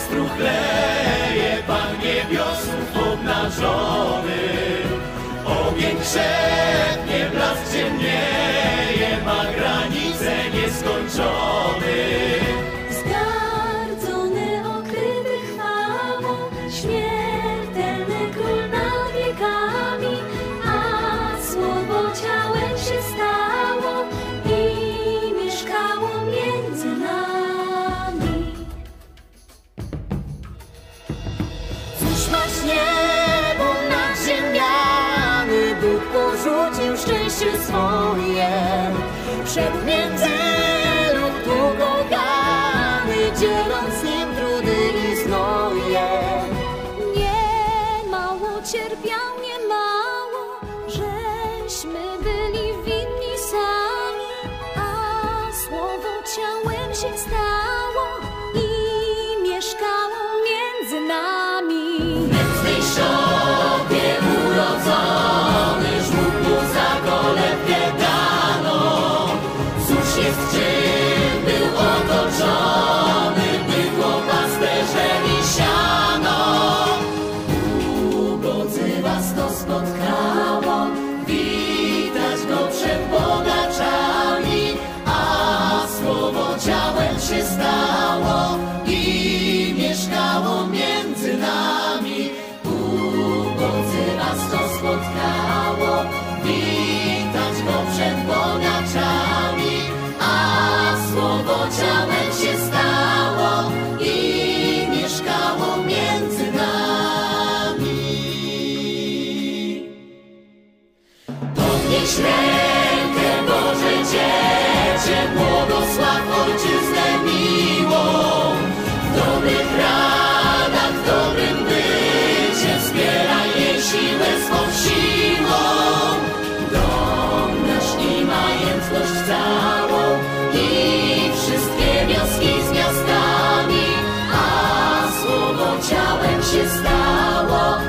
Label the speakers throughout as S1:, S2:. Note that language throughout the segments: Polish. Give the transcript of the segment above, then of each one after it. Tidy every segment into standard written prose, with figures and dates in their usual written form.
S1: struchleje Pan niebiosów obnażony. Ogień krzepnie, blask ciemnieje, ma granice nieskończony.
S2: Zgardzony, okryty chwałą, śmiertelny król nad wiekami, a słowo ciałem się stało i mieszkało między nami. Cóż masz niebo nad ziemiami, Bóg porzucił szczęście swoje, wszedł między lud ubłagany, dzieląc z nim trudy i znoje. Nie mało cierpiał, nie mało, żeśmy byli winni sami, a słowo ciałem się stało i mieszkało między nami.
S1: Nędznej szopie urodzony, żmud mu za kolebkę dano. Cóż jest, czym był otoczony, bydło, pasterze i siano. Ubodzy was to spotkało, witać go przed bogaczami, a słowo ciałem się stało i mieszkało między nami. Ubodzy was to spotkało, witać go przed bogaczami, a słowo ciałem się stało i mieszkało między nami. Podnieś rękę, Boże Dziecię, błogosław Ojczyznę miłą. W dobrych radach, w dobrym bycie, wspieraj jej siłę swą siłą. Dom nasz i majątność całą i wszystkie wioski z miastami, a słowo ciałem się stało.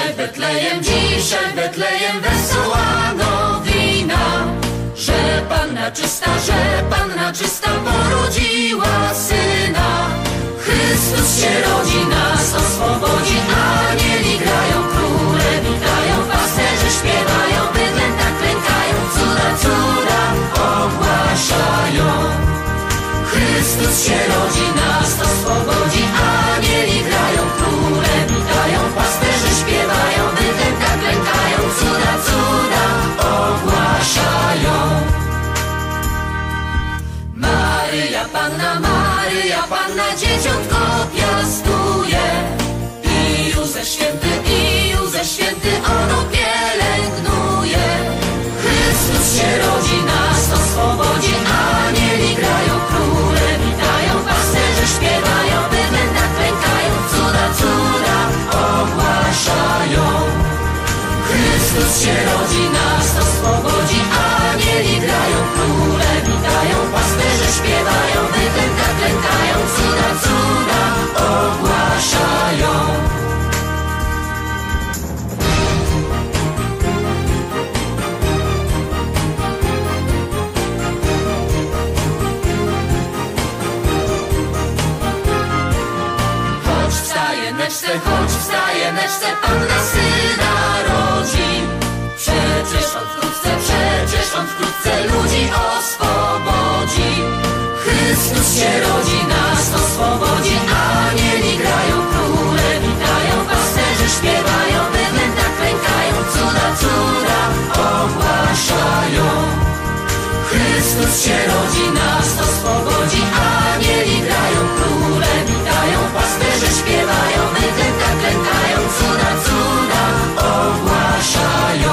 S1: dzisiaj Betlejem wesoła nowina, że Panna czysta porodziła Syna. Chrystus się rodzi, nas oswobodzi, anieli grają, króle witają, pasterze śpiewają, bydlęta klękają, cuda ogłaszają. Chrystus się rodzi, nas oswobodzi, anieli grają, króle witają, pasterze śpiewają, bydlęta klękają, cuda ogłaszają. Maryja Panna dzieciątko piastuje, i Józef święty ono pielęgnuje. Chrystus się rodzi, nas oswobodzi, anieli grają, króle witają, pasterze śpiewają, bydlęta klękają, cuda ogłaszają. Chrystus się rodzi, nas oswobodzi, anieli grają, króle witają, pasterze śpiewają, bydlęta klękają, cuda ogłaszają. Choć w stajeneczce Panna Syna rodzi, przecież on wkrótce ludzi oswobodzi. Chrystus się rodzi, nas oswobodzi, anieli grają, króle witają, pasterze śpiewają, bydlęta klękają, cuda ogłaszają. Chrystus się rodzi, nas oswobodzi, anieli grają, króle witają, pasterze śpiewają, bydlęta klękają, cuda ogłaszają.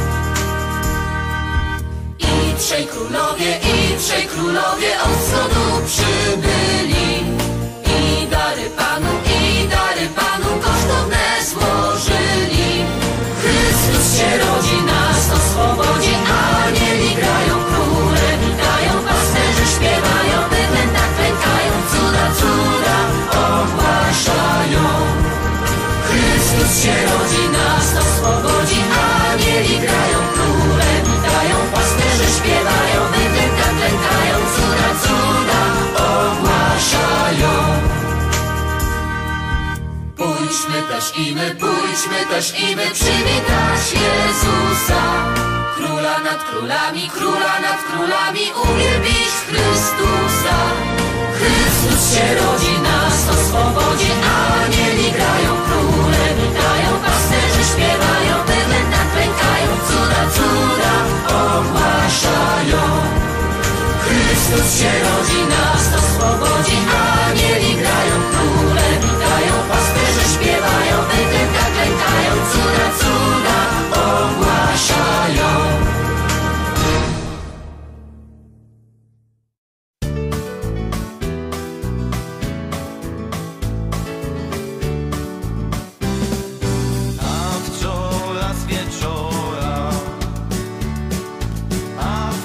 S1: I trzej królowie od wschodu przybyli, i dary Panu kosztowne złożyli. Chrystus się rodzi, nas oswobodzi, anieli grają, króle witają, pasterze śpiewają, bydlęta klękają, cuda ogłaszają. Chrystus się rodzi, nas oswobodzi, anieli grają, króle witają, pasterze śpiewają, bydlęta klękają, cuda ogłaszają. Pójdźmy też i my przywitać Jezusa, króla nad królami, uwielbić Chrystusa. Chrystus się rodzi, nas oswobodzi, anieli grają, króle witają, pasterze śpiewają, bydlęta klękają, cuda ogłaszają. Chrystus się rodzi, nas oswobodzi, anieli grają, króle witają, pasterze śpiewają, bydlęta klękają, cuda ogłaszają.
S3: A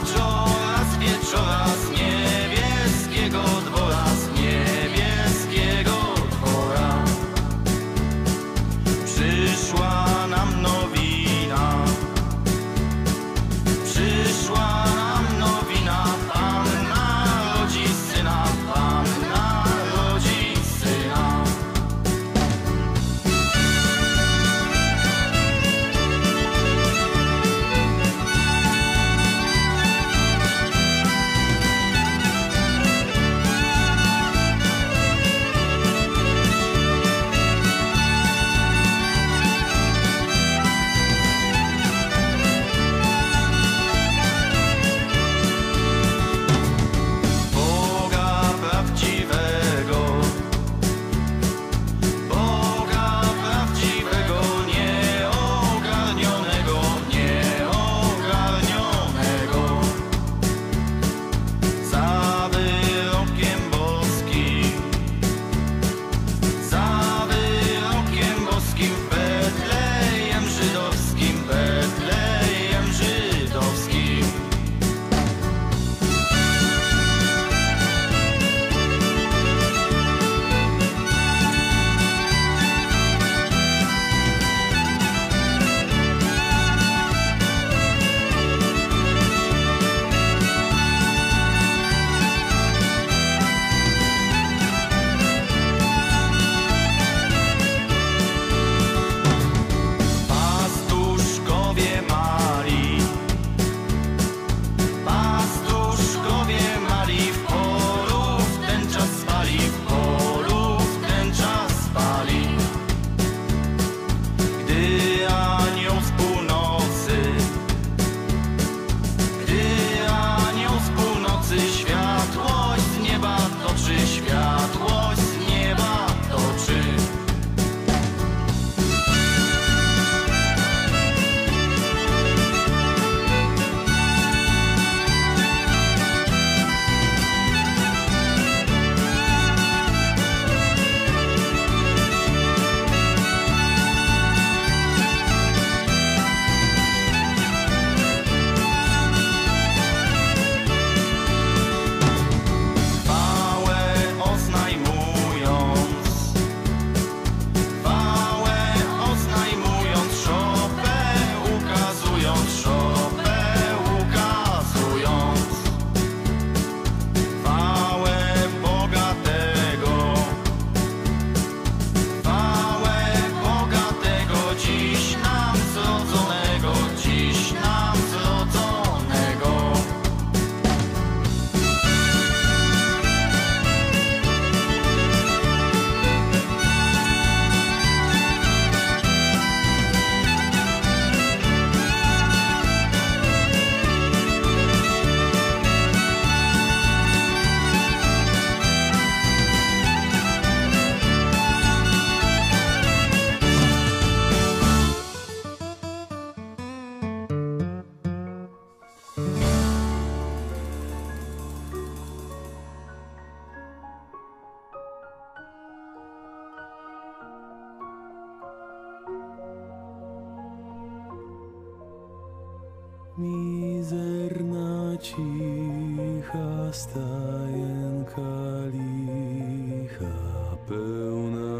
S3: cicha stajenka licha, pełna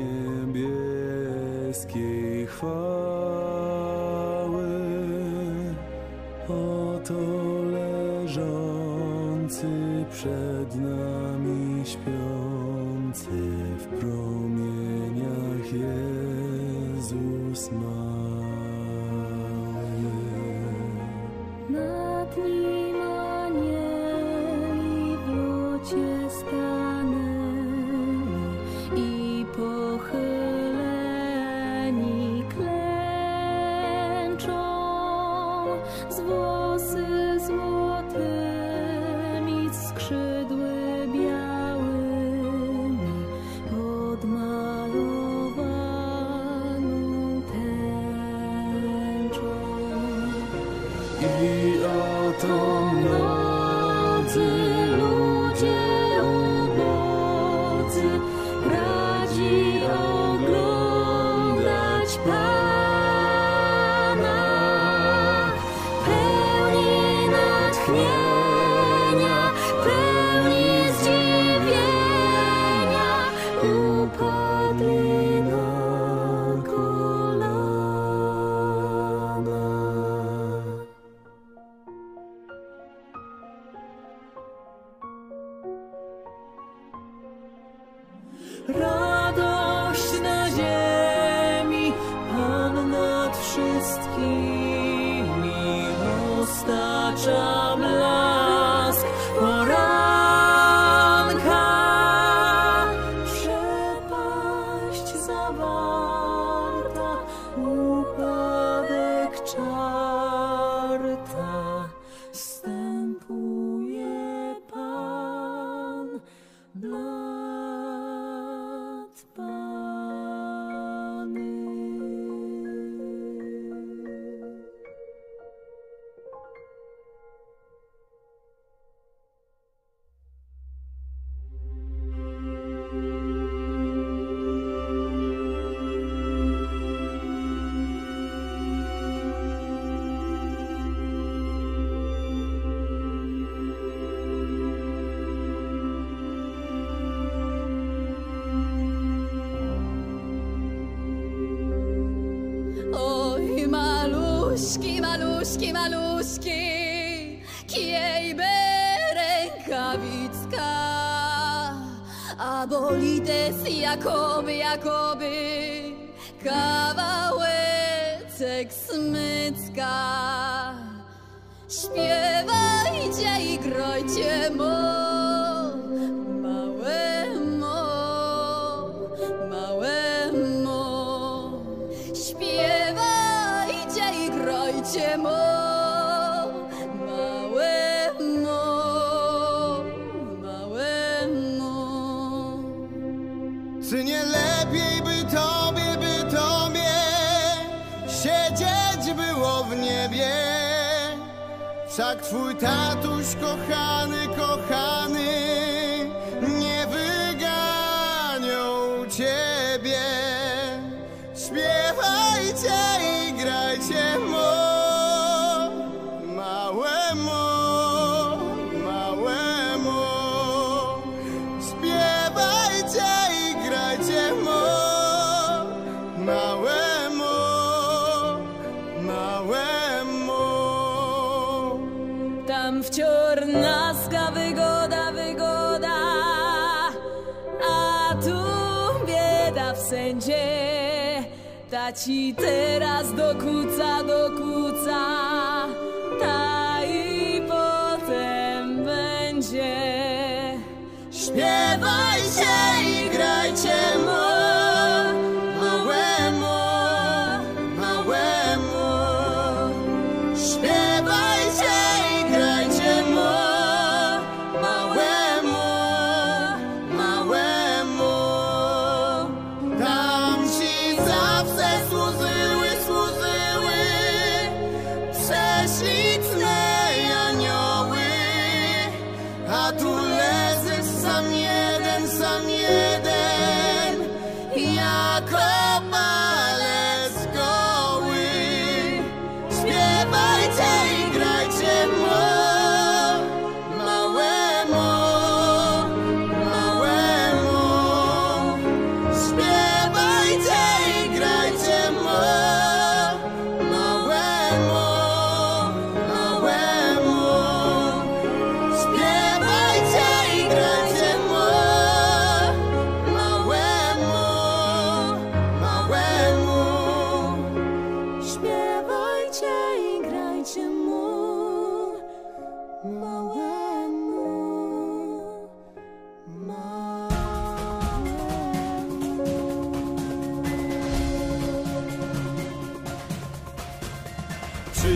S3: niebieskiej chwały. Oto leżący przed nami śpiący w promieniach Jezus mały.
S2: Nad nim anieli w locie stanęli i pochyleni klęczą, z włosy złotymi, skrzydły białymi, podmalowaną tęczą.
S3: I oto mnodzy ludzie ubodzy radzi oglądać Pana, pełni natchnienia, pełni zdziwienia, upadli na kolana.
S4: Radość na ziemi, Pan nad wszystkimi roztacza blask poranka. Przepaść zawarta, upadek czarta, wstępuje Pan nad Pany.
S2: Oj, maluśki, maluśki, maluśki, kiejby rękawicka, a bolides jakoby, kawałeczek smycka. Śpiewajcie i grajcie małemu. Śpiewajcie i grajcie małemu.
S5: Czy nie lepiej by tobie siedzieć było w niebie? Wszak twój tatuś kochany nie wyganią ciebie. Śpiewajcie i grajcie małemu. Śpiewajcie i grajcie małemu.
S4: Tam wcior naska wygoda, a tu bieda w sędzie. Ta ci teraz dokuca, ta i potem będzie.
S5: Śpiewajcie i grajcie małemu. Śpiewajcie i grajcie małemu. Tam ci zawsze służyły prześliczne anioły, a tu leżysz sam jeden, jako palec goły. Śpiewajcie i grajcie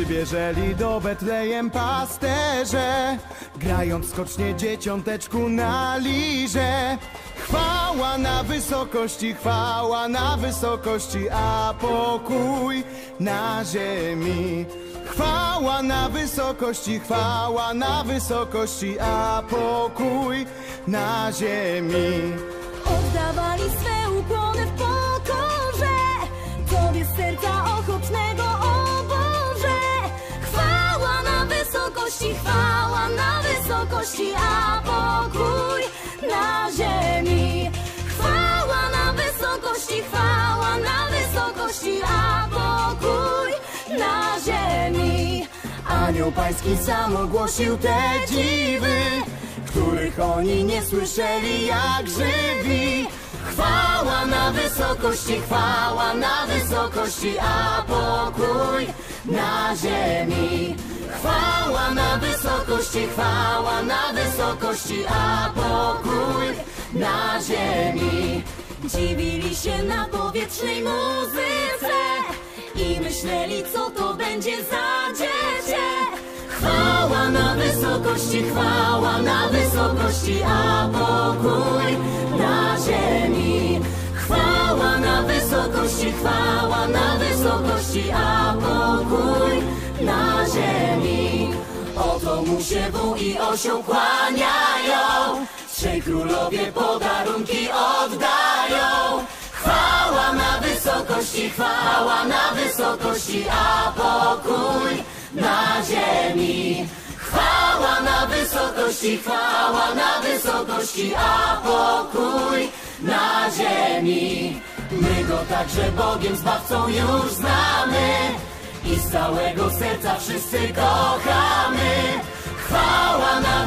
S5: przybierzeli do Betlejem pasterze, grając skocznie dzieciąteczku na lirze. Chwała na wysokości, a pokój na ziemi. Chwała na wysokości, a pokój na ziemi.
S4: Oddawali swe ukłony w pokorze Tobie z serca ochotnego, o Boże. Chwała na wysokości, a pokój na ziemi. Chwała na wysokości, a pokój na ziemi.
S5: Anioł pański sam ogłosił te dziwy, których oni nie słyszeli jak żywi. Chwała na wysokości, a pokój na ziemi. Chwała na wysokości, a pokój na ziemi.
S4: Dziwili się na powietrznej muzyce i myśleli, co to będzie za dziecię.
S5: Chwała na wysokości, a pokój na ziemi. Chwała na wysokości, a pokój na ziemi. Oto mu się wół i osioł kłaniają, trzej królowie podarunki oddają. Chwała na wysokości, a pokój na ziemi. Chwała na wysokości, a pokój na ziemi. My go także Bogiem Zbawcą już znamy i z całego serca wszyscy kochamy. Chwała na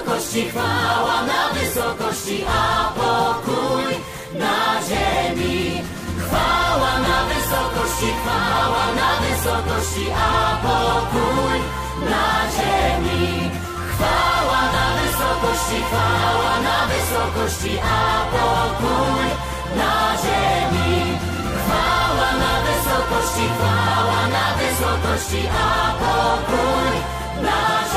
S5: wysokości, a pokój na ziemi. Chwała na wysokości, a pokój na ziemi. Chwała na wysokości, a pokój na ziemi. Chwała na wysokości, a pokój na ziemi.